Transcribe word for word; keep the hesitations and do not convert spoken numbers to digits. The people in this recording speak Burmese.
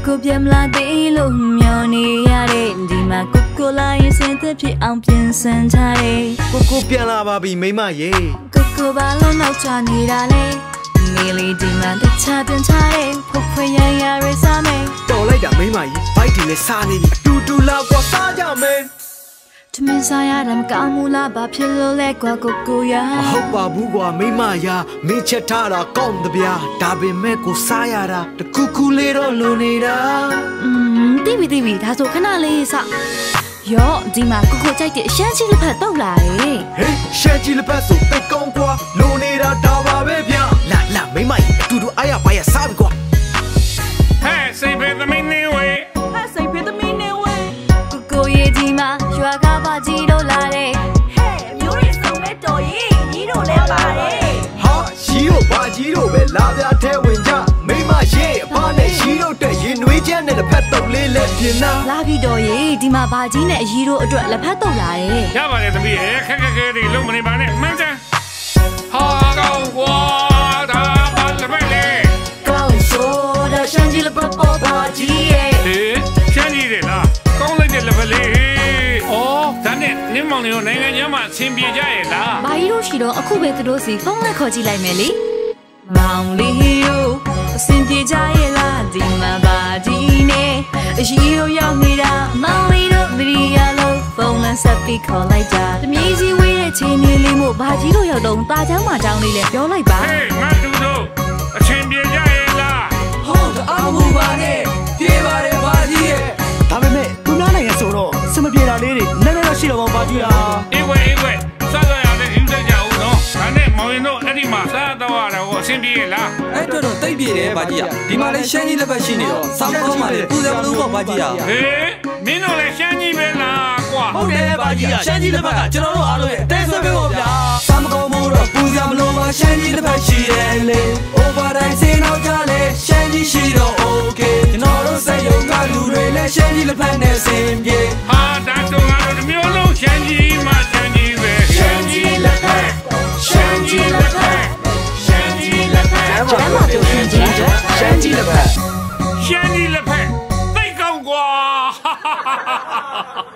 ကိုပြမလာသေးလို့မျောနေရတဲ့ဒီမှာကိုကိုလာရင်စင်သက်ဖြစ်အောင်ပြင်ဆင်ထားတယ်ကိုကိုပြန်လာပါပြီမိမရေကိုကိုဘာလို့နောက်ချနေတာလဲနေလေဒီမှာတခြားပြန်ချတယ်ဖုတ်ခွေရရရစားမယ်တော်လိုက်တာမိမကြီးဘိုက်ဒီနဲ့စားနေပြီအတူတူလာကွာစားကြမယ်တမင်စားရတာမကောင်းဘူးလားဘာဖြစ်လို့လဲကွာကိုကိုရမဟုတ်ပါဘူးကွာမိမရမင်းချက်ထားတာကောင်းတဗျာဒါပေမဲ့ကိုစားရတာတခုခုလေးတော့လိုနေတာอืมတိပြီတိပြီဒါဆိုခဏလေးစရောဒီမှာကိုကိုကြိုက်တဲ့အရှမ်းကြီးလက်ဖက်တော့လာတယ်ဟေးရှမ်းကြီးလက်ဖက်ဆိုတိတ်ကောင်းကွာလိုနေတာဒါပါပဲဗျာလာလာမိမကြီးအတူတူအားရပါရစားပြီကွာဟဲ့စိတ်ပဲသမီးနေဝေးဟဲ့စိတ်ပဲသမီးနေဝေးကိုကိုရဲ့ဒီမှာရွာကပါကြီးတော့လာတယ်ဟဲ့မျိုးရည်စုံမဲ့တော်ကြီးကြီးတို့လည်းပါတယ်ဟာကြီးတို့ဘာကြီးတို့ပဲလာပြထဲဝင်ကြမိမရဲ့အဖနဲ့ကြီးတို့တက်ရင်နှွေးချမ်းနဲ့လက်ဖက်တုပ်လေးလက်ပြင်နာလာပြီတော်ကြီးဒီမှာဘာကြီးနဲ့အကြီးတို့အတွက်လက်ဖက်တုပ်လာတယ်ရပါတယ်သမီးရဲ့ခက်ခက်ခဲတွေလုံးမနေပါနဲ့မှန်းချမ်းဟာကောင်းကွာဒါဘာလက်ဖက်လေကောင်းဆိုတာရှမ်းကြီးလက်ဖက်ပေါ်ပါကြီးရဲ့ဟေးရှမ်းကြီးတယ်လားကောင်းလိုက်တဲ့လက်ဖက်လေးအော်ဒါနဲ့နင်းမောင်လေးတို့နိုင်ငံခြားမှာဆင်ပြေကြရဲ့လားဘာကြီးတို့ရှိတော့အခုပဲသူတို့စီဖုန်းနဲ့ခေါ်ကြည့်လိုက်မယ်လေမောင်လေးတို့အဆင်ပြေကြရဲ့လားဒီမှာဘာကြီးနဲ့အရှိတို့ရောက်နေတာမောင်လေးတို့တရီရလို့ဖုန်းနဲ့ဆက်ပြီးခေါ်လိုက်ကြတမီးကြီးဝေးတဲ့ချင်းလေးလေးမို့ဘာကြီးတို့ရောက်တော့တာချမ်းမတောင်းလေးလဲပြောလိုက်ပါဟေးငါတို့တို့အဆင်ပြေကြရဲ့လားဟုတ်တအားမူပါနဲ့ပြေပါတယ်ဘာကြီးရဲ့ဒါပေမဲ့သူများနိုင်ငံဆိုတော့စမပြေတာလေးတွေနည်းနည်းတော့ရှိတော့ပါဘာကြီးဟာအေးဝဲအေးဝဲစားကြရတဲ့ယူကြကြဦးနော်ဒါနဲ့မောင်ရင်တို့အဲ့ဒီမှာစားတော့ရတော့အဆင်ပြေရဲ့လားအဲ့တော့တော့တိတ်ပြေတယ်ဘာကြီးอ่ะဒီမှာလည်းရှမ်းကြီးလက်ဖက်ရှိနေတော့စောင်းကောင်းပါလေပူဇော်လို့ပေါ့ဘာကြီးอ่ะဟေးမင်းတို့လည်းရှမ်းကြီးပဲလားကွာဟုတ်တယ်ဘာကြီးอ่ะရှမ်းကြီးလက်ဖက်ကကျွန်တော်တို့အားလုံးရဲ့အသေးဆွဲပေးဖို့ဗျာစောင်းကောင်းမို့တော့ပူဇော်မလို့ပါရှမ်းကြီးလက်ဖက်ရှိတယ်လေ overtime စင်တော့ကြလေရှမ်းကြီးရှိတော့ okay ကျွန်တော်တို့စက်ရုံကလူတွေလည်းရှမ်းကြီးလက်ဖက်နဲ့စင်ပြေဟာဒါတော့ငါတို့မျိုးလုံးရှမ်းကြီးမှရှမ်းကြီးပဲရှမ်းကြီးလက်ဖက်ရှမ်းကြီးလက်ဖက်ရှမ်းကြီးလက်ဖက်ကျမ်းမာကြိုးရှင်ကြီးတို့ရှမ်းကြီးလက်ဖက်ရှမ်းကြီးလက်ဖက်သိတ်ကောင်းကွာ